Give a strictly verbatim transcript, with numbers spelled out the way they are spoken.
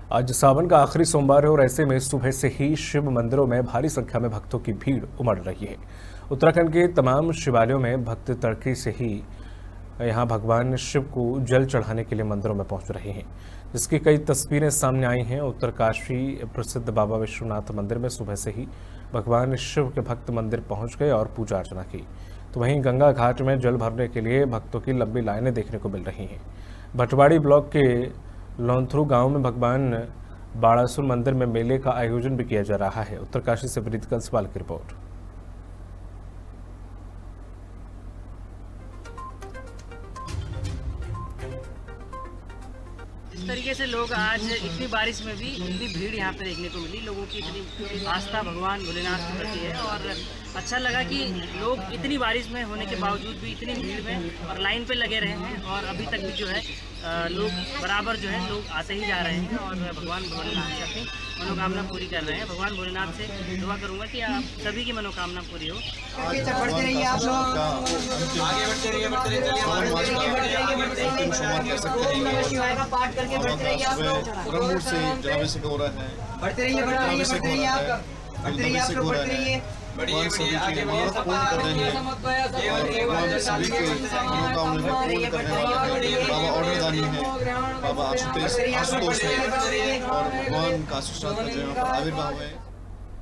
आज सावन का आखिरी सोमवार है और ऐसे में सुबह से ही शिव मंदिरों में भारी संख्या में भक्तों की भीड़ उमड़ रही है। उत्तराखंड के तमाम शिवालयों में भक्त तड़के से ही यहां भगवान शिव को जल चढ़ाने के लिए मंदिरों में पहुंच रहे हैं, जिसकी कई तस्वीरें सामने आई हैं। उत्तरकाशी प्रसिद्ध बाबा विश्वनाथ मंदिर में सुबह से ही भगवान शिव के भक्त मंदिर पहुंच गए और पूजा अर्चना की, तो वहीं गंगा घाट में जल भरने के लिए भक्तों की लंबी लाइनें देखने को मिल रही हैं। भटवाड़ी ब्लॉक के लौंथरू गांव में भगवान बाड़ासुर मंदिर में मेले का आयोजन भी किया जा रहा है। उत्तरकाशी से प्रीत कंसवाल की रिपोर्ट। इस तरीके से लोग आज इतनी बारिश में भी इतनी भीड़ यहाँ पे देखने को मिली। लोगों की इतनी आस्था भगवान भोलेनाथ के प्रति है और अच्छा लगा कि लोग इतनी बारिश में होने के बावजूद भी इतनी भीड़ में और लाइन पे लगे रहे हैं और अभी तक भी जो है लोग बराबर जो है लोग आते ही जा रहे हैं और भगवान भोलेनाथ से अपनी मनोकामना पूरी कर रहे हैं। भगवान भोलेनाथ से दुआ करूंगा कि आप सभी की मनोकामना पूरी हो। बढ़ते रहिए आप लोग, आगे बढ़ते रहिए, बढ़ते रहिए, पाठ करके बढ़ते रहिए आप लोग, से जलाभिषेक हो रहा है। बढ़ते रहिए, बढ़ते रहिए, बढ़ते रहिए आप, बढ़ते रहिए आप लोग, बढ़ते रहिए। भगवान सभी की मनोरथ पूर्ण कर रहे हैं और भगवान सभी की मनोकामना पूर्ण कर रहे हैं। बाबा ऑर्डर दानी है, बाबा आशुतोष आशुतोष है और भगवान का आशीर्वाद का जो यहाँ पर आविर्भाव है।